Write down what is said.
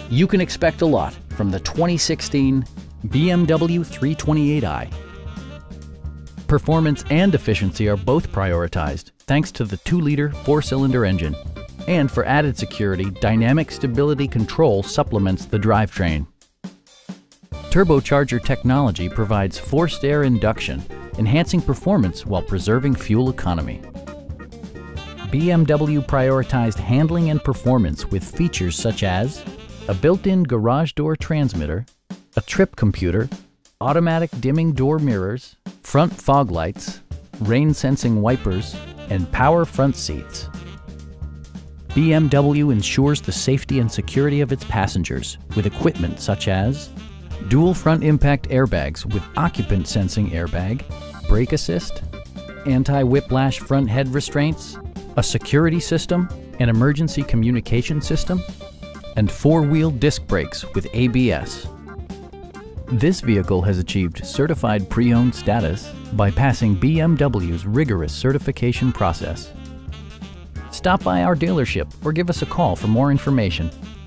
You can expect a lot from the 2016 BMW 328i. Performance and efficiency are both prioritized thanks to the 2-liter 4-cylinder engine. And for added security, dynamic stability control supplements the drivetrain. Turbocharger technology provides forced air induction, enhancing performance while preserving fuel economy. BMW prioritized handling and performance with features such as a built-in garage door transmitter, a trip computer, automatic dimming door mirrors, front fog lights, rain-sensing wipers, and power front seats. BMW ensures the safety and security of its passengers with equipment such as dual front impact airbags with occupant sensing airbag, brake assist, anti-whiplash front head restraints, a security system, an emergency communication system, and 4-wheel disc brakes with ABS. This vehicle has achieved certified pre-owned status by passing BMW's rigorous certification process. Stop by our dealership or give us a call for more information.